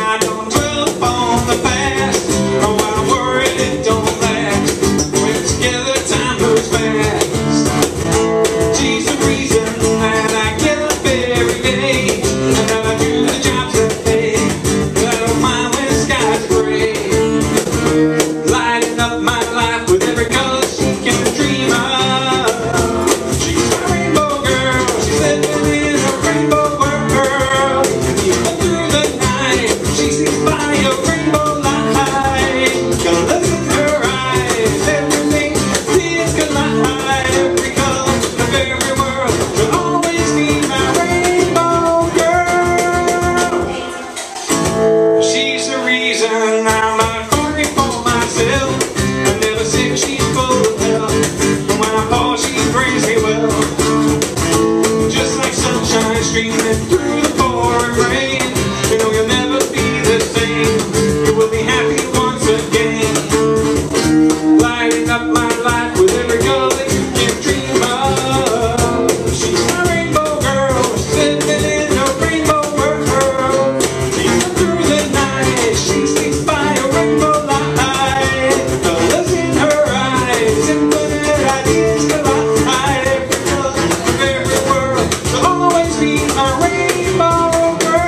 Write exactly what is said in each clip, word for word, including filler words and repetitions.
I don't dwell upon the past. Oh, I'm worried it don't last. When together time moves fast. She's the reason that I get up every day, and that I do the jobs that pay. I don't mind when the skies gray. Lighting up my life with every color she can dream of. She's my rainbow girl. She's living in a rainbow world. Even through the night, she sees by a rainbow light. Colors in her eyes, everything is collide. Every color of every world will always be my rainbow girl. She's the reason I'm not worried for myself. I never said she's full of help, but when I fall she brings me well. Just like sunshine streaming through the pouring rain. You know you'll never be the same. You will be happy once again. Lighting up my life with every color you can dream of. She's my rainbow girl. She's living in a rainbow world. Even through the night, she sleeps by a rainbow light. Colors in her eyes, infinite ideas collide. Every color of every world will always be my rainbow girl.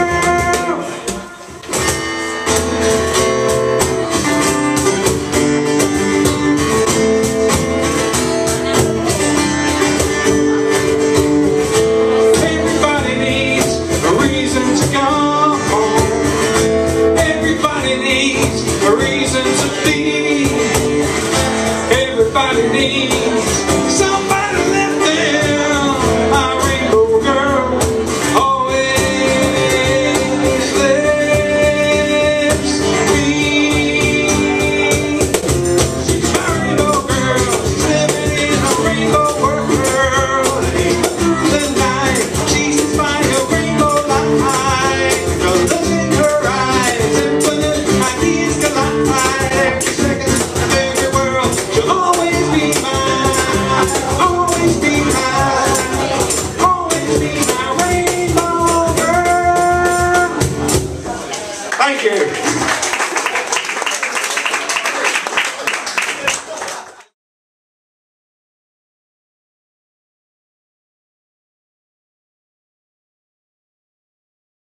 Everybody needs a reason to come home. Everybody needs a reason to be. Everybody needs somebody to let them. My rainbow girl always lets me. She's my rainbow girl. She's living in a rainbow world. Even through the night, she sees by a rainbow light. Colors in her eyes, infinite ideas collide. Every second of every world, she'll always be mine. Always be mine. Always be my rainbow girl. Thank you.